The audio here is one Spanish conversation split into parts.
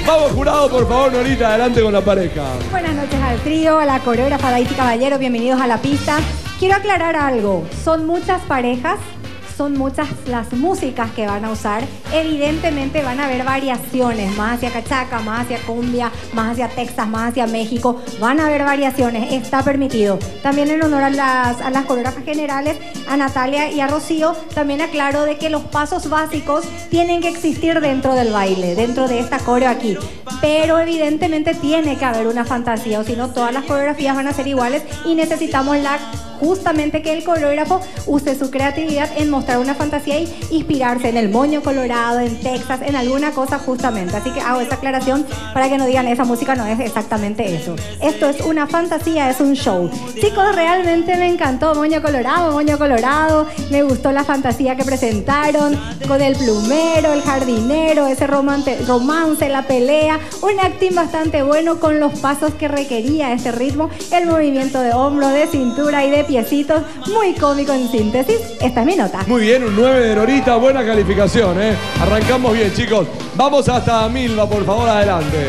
Vamos, jurado, por favor, Norita, adelante con la pareja. Buenas noches al trío, a la coreógrafa Daisy Caballero, bienvenidos a la pista. Quiero aclarar algo, son muchas parejas, son muchas las músicas que van a usar. Evidentemente van a haber variaciones, más hacia cachaca, más hacia cumbia, más hacia Texas, más hacia México. Van a haber variaciones, está permitido. También en honor a las coreógrafas generales, a Natalia y a Rocío, también aclaro de que los pasos básicos tienen que existir dentro del baile, dentro de esta coreo aquí. Pero evidentemente tiene que haber una fantasía, o si no todas las coreografías van a ser iguales y necesitamos justamente que el coreógrafo use su creatividad en mostrar una fantasía y inspirarse en el moño colorado, en Texas, en alguna cosa justamente. Así que hago esa aclaración para que no digan esa música no es exactamente eso. Esto es una fantasía, es un show. Chicos, realmente me encantó moño colorado, me gustó la fantasía que presentaron con el plumero, el jardinero, ese romance, la pelea, un acting bastante bueno con los pasos que requería este ritmo, el movimiento de hombro, de cintura y de piecitos, muy cómico en síntesis. Esta es mi nota. Muy bien, un 9 de Norita, buena calificación, ¿eh? Arrancamos bien, chicos. Vamos hasta Milva, por favor, adelante.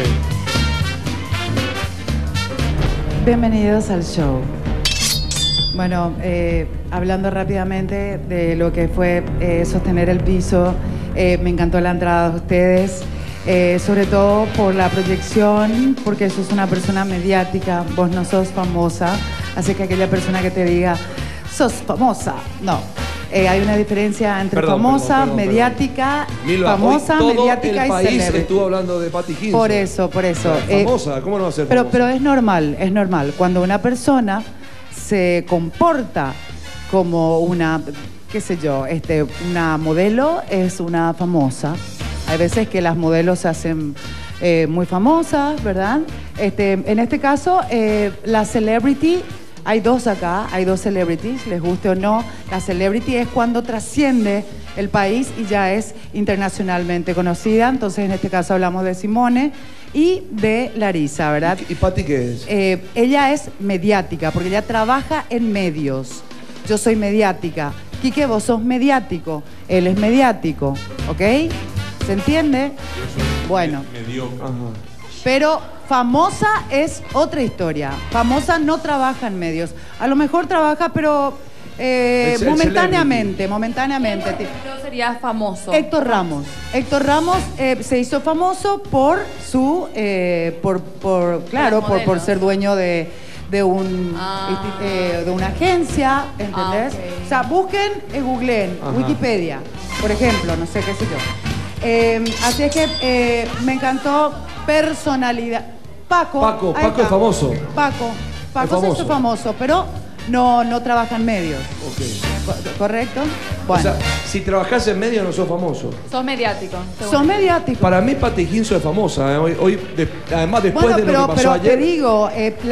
Bienvenidos al show. Bueno, hablando rápidamente de lo que fue sostener el piso, me encantó la entrada de ustedes, sobre todo por la proyección, porque sos una persona mediática, vos no sos famosa. Así que aquella persona que te diga, sos famosa, no. Hay una diferencia entre famosa, mediática, Milva, famosa, mediática y país célebre. estuvo hablando de Patty Hinson. Por eso. Famosa, ¿cómo no va a ser famosa? Pero es normal. Cuando una persona se comporta como una, qué sé yo, una modelo, es una famosa. Hay veces que las modelos se hacen muy famosas, ¿verdad? En este caso, la celebrity, hay dos acá, hay dos celebrities, les guste o no. La celebrity es cuando trasciende el país y ya es internacionalmente conocida. Entonces, en este caso hablamos de Simone y de Larisa, ¿verdad? ¿Y Patty qué es? Ella es mediática, porque ella trabaja en medios. Yo soy mediática. Quique, vos sos mediático. Él es mediático, ¿ok? ¿Se entiende? Bueno. Mediocre. Ajá. Pero famosa es otra historia. Famosa no trabaja en medios. A lo mejor trabaja, pero momentáneamente. Yo sería famoso. Héctor Ramos. Héctor Ramos se hizo famoso por su, por ser dueño de una agencia, ¿entendés? Okay. O sea, busquen, googleen, Wikipedia, por ejemplo, no sé qué sé yo. Así es que me encantó personalidad. Paco es famoso. Paco se hizo famoso, pero no trabaja en medios. Ok. ¿Correcto? Bueno. O sea, si trabajás en medios no sos famoso. Sos mediático. Sos mediático. Para mí Patty Hinson es famosa. Además, después de lo que pasó ayer. Pero te digo,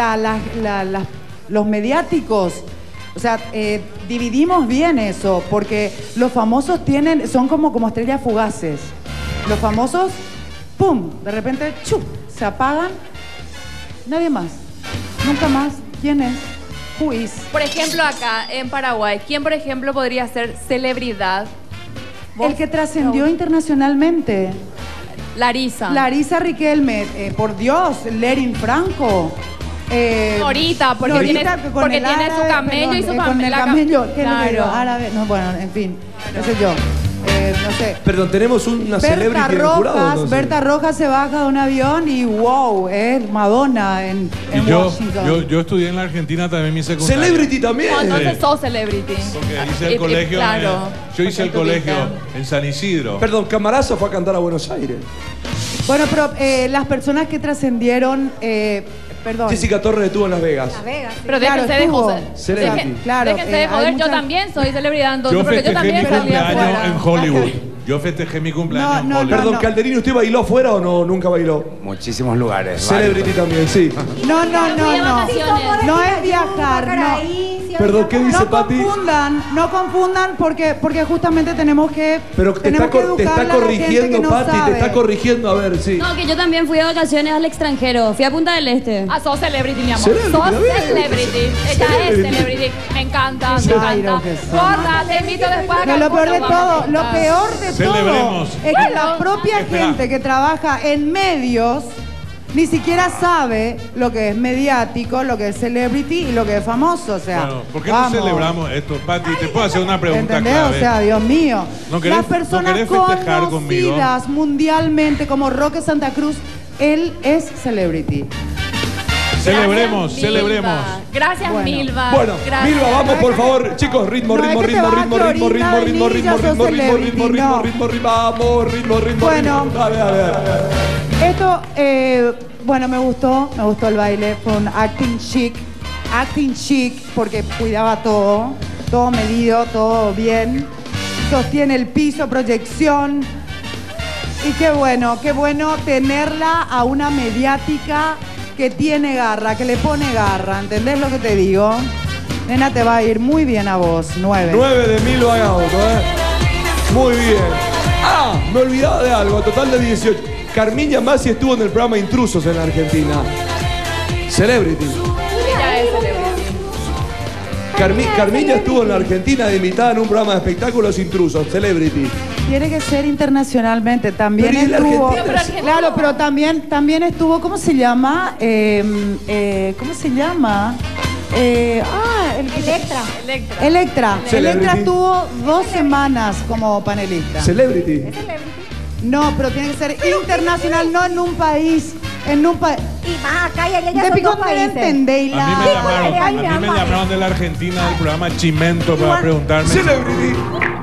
los mediáticos, o sea, dividimos bien eso, porque los famosos son como estrellas fugaces. Los famosos, ¡pum!, de repente, ¡chup!, se apagan. Nadie más. Nunca más. ¿Quién es? Who is? Por ejemplo, acá en Paraguay, ¿quién, por ejemplo, podría ser celebridad? El que trascendió internacionalmente. Larisa. Larisa Riquelme. Por Dios, Lerin Franco. Norita, porque tiene su camello y su con el camello. ¿Qué le digo? Claro. Árabe. No, bueno, en fin. No sé yo. No sé. Perdón, tenemos una celebrity en el jurado, entonces. Berta Rojas se baja de un avión y wow, es Madonna en Washington. Yo estudié en la Argentina también mi secundaria. Celebrity también. No, entonces sos celebrity. Porque hice el colegio. Claro. Yo hice el colegio en San Isidro. Perdón, Camarazo fue a cantar a Buenos Aires. Bueno, pero las personas que trascendieron, perdón. Jessica Torres estuvo en Las Vegas. Pero Claro, déjense de estuvo. joder. Celebrity. Claro, Déjense de joder, yo también soy celebridad, entonces, Yo porque yo festejé mi también salí cumpleaños afuera. en Hollywood. Yo festejé mi cumpleaños en Hollywood. Perdón, Calderino, ¿usted bailó afuera o no? Nunca bailó. Muchísimos lugares. Celebrity también, sí. No. vacaciones. No es viajar, no. Perdón, ¿qué dice Pati? No confundan porque justamente tenemos que Pero te está corrigiendo, Pati, te está corrigiendo, a ver, sí. No, que yo también fui de vacaciones al extranjero, fui a Punta del Este. Ah, sos celebrity, mi amor. Celebrity, Sos bien. celebrity. Ella es celebrity. Me encanta, me encanta. Gorda, te invito después a No, lo peor de todo, lo peor de todo Celebremos. es que la propia gente que trabaja en medios ni siquiera sabe lo que es mediático, lo que es celebrity y lo que es famoso, o sea. Bueno, ¿por qué vamos. no celebramos esto? Pati, te puedo hacer una pregunta ¿Entendés? clave. O sea, Dios mío. ¿No querés- Las personas no querés festejar conmigo? conocidas mundialmente como Roque Santa Cruz, él es celebrity. Celebremos, Gracias, celebremos. Milva. Gracias, Bueno. Milva. Bueno, Gracias. Milva, vamos por favor, chicos, ritmo, No, ritmo, es que te ritmo, vas a ritmo, ritmo, Clorinda ritmo, ritmo, Vainilla, ritmo, sos ritmo, ritmo, celebrity, ritmo, no. ritmo, ritmo, vamos, ritmo, ritmo, Bueno. ritmo. Dale, dale, dale. Esto, bueno, me gustó el baile, fue un acting chic, porque cuidaba todo medido, todo bien, sostiene el piso, proyección, y qué bueno tenerla a una mediática que tiene garra, que le pone garra, ¿entendés lo que te digo? Nena, te va a ir muy bien a vos, 9. 9 de Milva Gauto, Muy bien. Ah, me olvidaba de algo, total de 18. Carmiña Masi estuvo en el programa Intrusos en la Argentina. Celebrity. Ella es celebrity. Carmiña estuvo en la Argentina de invitada en un programa de espectáculos Intrusos, Celebrity. Tiene que ser internacionalmente. También Pero ¿y la estuvo. Argentina? Claro, pero también estuvo. ¿Cómo se llama? ¿Cómo se llama? Electra. Electra. Celebrity. Electra estuvo 2 semanas como panelista. Celebrity. No, pero tiene que ser internacional, no en un país. En un país. Y más acá y allá ya De son pico dos no países. entendéis A mí me llamaron de la Argentina del programa Chimento para preguntarme. Celebrity.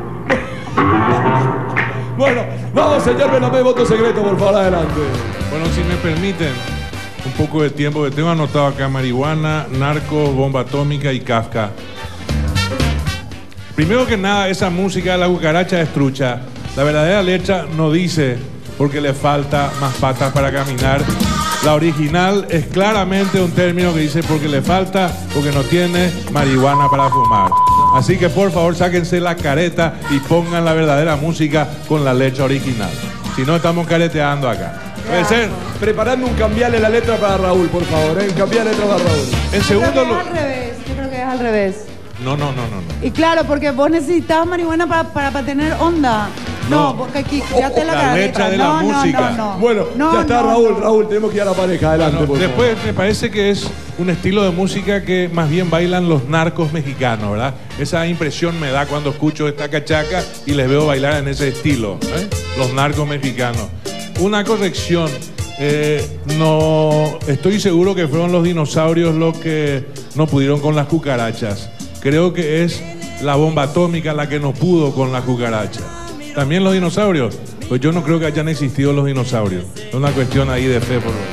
Bueno, vamos, señor Benamé, voto secreto, por favor, adelante. Bueno, si me permiten un poco de tiempo, que tengo anotado acá marihuana, narcos, bomba atómica y Kafka. Primero que nada, esa música de la cucaracha es trucha. La verdadera letra no dice porque le falta más patas para caminar. La original es claramente un término que dice porque le falta, porque no tiene marihuana para fumar. Así que por favor sáquense la careta y pongan la verdadera música con la letra original. Si no, estamos careteando acá. ¿Puede ser? Preparando un cambiarle la letra para Raúl, por favor, Un cambiar letra para Raúl. En segundo lugar... Yo creo que es al revés. No. Y claro, porque vos necesitabas marihuana para tener onda. No, porque aquí ya te la La careta. letra de la música. Bueno, ya está Raúl, tenemos que ir a la pareja, adelante, Bueno, por favor. después me parece que es un estilo de música que más bien bailan los narcos mexicanos, ¿verdad? Esa impresión me da cuando escucho esta cachaca y les veo bailar en ese estilo, los narcos mexicanos. Una corrección, no estoy seguro que fueron los dinosaurios los que no pudieron con las cucarachas. Creo que es la bomba atómica la que no pudo con la cucaracha. También los dinosaurios. Pues yo no creo que hayan existido los dinosaurios. Es una cuestión ahí de fe, por lo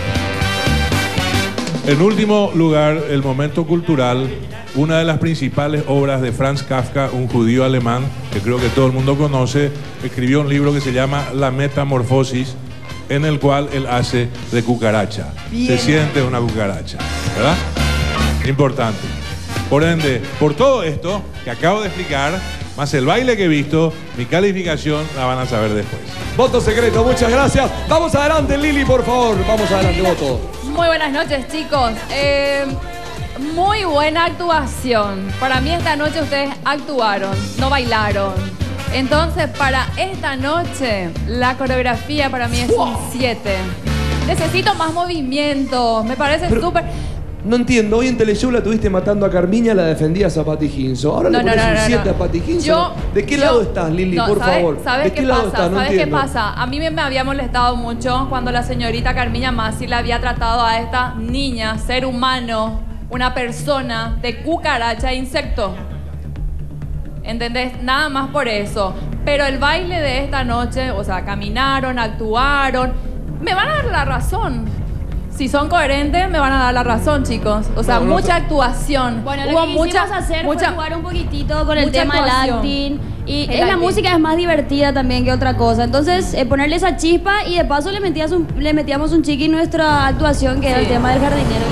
menos. En último lugar, el momento cultural. Una de las principales obras de Franz Kafka, un judío alemán que creo que todo el mundo conoce, escribió un libro que se llama La Metamorfosis, en el cual él hace de cucaracha. Bien. Se siente una cucaracha, ¿verdad? Importante. Por ende, por todo esto que acabo de explicar, más el baile que he visto, mi calificación la van a saber después. Voto secreto, muchas gracias. Vamos adelante, Lili, por favor. Vamos adelante, voto. Muy buenas noches, chicos. Muy buena actuación. Para mí esta noche ustedes actuaron, no bailaron. Entonces, para esta noche, la coreografía para mí es un 7. Necesito más movimiento. Me parece súper... No entiendo, hoy en Teleshow la tuviste matando a Carmiña, la defendías a Pati Hinso. Ahora le pones un 7 a Pati Hinso. ¿De qué lado estás, Lili, por favor? ¿Sabes ¿De qué qué lado pasa? estás? No ¿Sabes qué entiendo. pasa? A mí me había molestado mucho cuando la señorita Carmiña Masi le había tratado a esta niña, ser humano, una persona, de cucaracha e insecto. ¿Entendés? Nada más por eso. Pero el baile de esta noche, o sea, caminaron, actuaron, me van a dar la razón. Si son coherentes, me van a dar la razón, chicos. O sea, mucha actuación. Bueno, lo Hubo que quisimos hacer fue jugar un poquitito con el mucha tema del actuación. acting. Y El la acting. música es más divertida también que otra cosa. Entonces, ponerle esa chispa y de paso le metíamos un chiqui en nuestra actuación, que era el tema del jardinero y la mucama.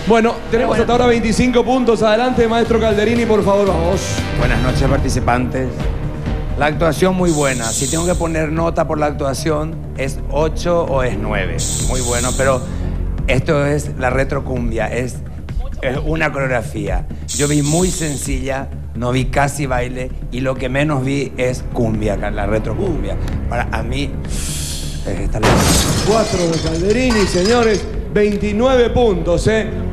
Bueno, tenemos hasta ahora 25 puntos. Adelante, maestro Calderini, por favor, vamos. Buenas noches, participantes. La actuación muy buena. Si tengo que poner nota por la actuación, ¿es 8 o es 9? Muy bueno, pero esto es la retrocumbia, es una coreografía. Yo vi muy sencilla, no vi casi baile, y lo que menos vi es cumbia, la retrocumbia. Para mí, esta 4 de Calderini, señores, 29 puntos,